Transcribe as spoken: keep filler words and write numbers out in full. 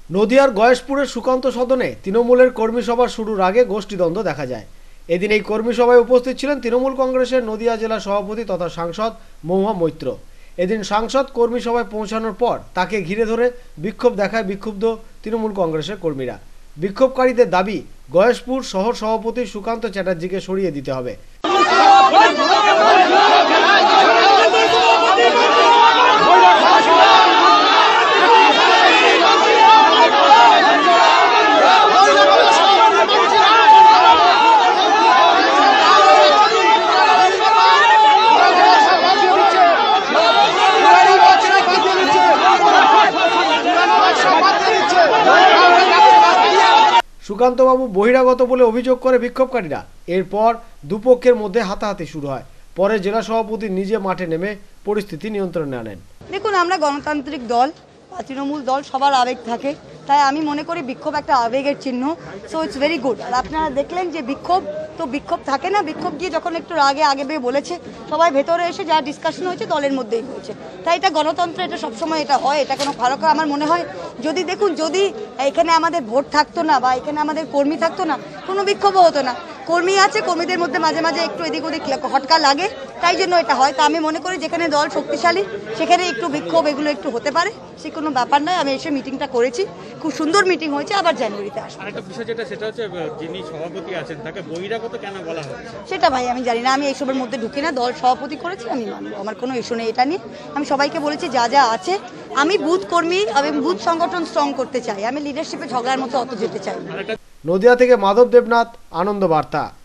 নদিয়ার গয়েশপুরের সুকান্ত সদনে তৃণমূলের কর্মী সভা শুরুর আগে গোষ্ঠীদ্বন্দ্ব দেখা যায়। এদিন এই কর্মী সভায় উপস্থিত ছিলেন তৃণমূল কংগ্রেসের নদিয়া জেলা সভাপতি তথা সাংসদ মহুয়া মৈত্র। এদিন সাংসদ কর্মী সভায় পৌঁছানোর পর তাকে ঘিরে ধরে বিক্ষোভ দেখায় বিক্ষুব্ধ তৃণমূল কংগ্রেসের কর্মীরা। বিক্ষোভকারীদের দাবি, গয়েশপুর শহর সভাপতি সুকান্ত চ্যাটার্জিকে সরিয়ে দিতে হবে। সুকান্তবাবু বহিরাগত বলে অভিযোগ করে বিক্ষোভকারীরা। এরপর দুপক্ষের মধ্যে হাতাহাতি শুরু হয়। পরে জেলা সভাপতি নিজে মাঠে নেমে পরিস্থিতি নিয়ন্ত্রণে আনেন। দেখুন, আমরা গণতান্ত্রিক দল বা তৃণমূল দল, সবার আবেগ থাকে, তাই আমি মনে করি বিক্ষোভ একটা আবেগের চিহ্ন। So it's very good. আর আপনারা দেখলেন যে বিক্ষোভ তো বিক্ষোভ থাকে না, বিক্ষোভ গিয়ে যখন একটু আগে আগে বেয়ে বলেছে, সবাই ভেতরে এসে যা ডিসকাশন হয়েছে দলের মধ্যেই হয়েছে। তাই এটা গণতন্ত্র, এটা সবসময় এটা হয়, এটা কোনো খারাপ। আমার মনে হয় যদি দেখুন, যদি এখানে আমাদের ভোট থাকতো না বা এখানে আমাদের কর্মী থাকতো না, কোনো বিক্ষোভও হতো না। কর্মী আছে, কর্মীদের মধ্যে মাঝে মাঝে একটু এদিক ওদিক হটকা লাগে, তাই জন্য এটা হয়। তা আমি মনে করি যেখানে দল শক্তিশালী সেখানে একটু বিক্ষোভ এগুলো একটু হতে পারে, সে কোনো ব্যাপার নয়। আমি এসে মিটিংটা করেছি, খুব সুন্দর মিটিং হয়েছে। আবার জানুয়ারিতে আসবে। আরেকটা বিষয় যেটা, সেটা হচ্ছে যিনি সভাপতি আছেন তাকে বহিরাগত কেন বলা হচ্ছে সেটা ভাই আমি জানি না, আমি এইসবের মধ্যে ঢুকি না। দল সভাপতি করেছি, আমি মানবো, আমার কোনো ইস্যু নেই এটা নিয়ে। আমি সবাইকে বলেছি যা যা আছে, আমি বুথ কর্মী, আমি বুথ সংগঠন স্ট্রং করতে চাই, আমি লিডারশিপে ঝগড়ার মতো অত যেতে চাই না। নদিয়া থেকে মাধব দেবনাথ, আনন্দ বার্তা।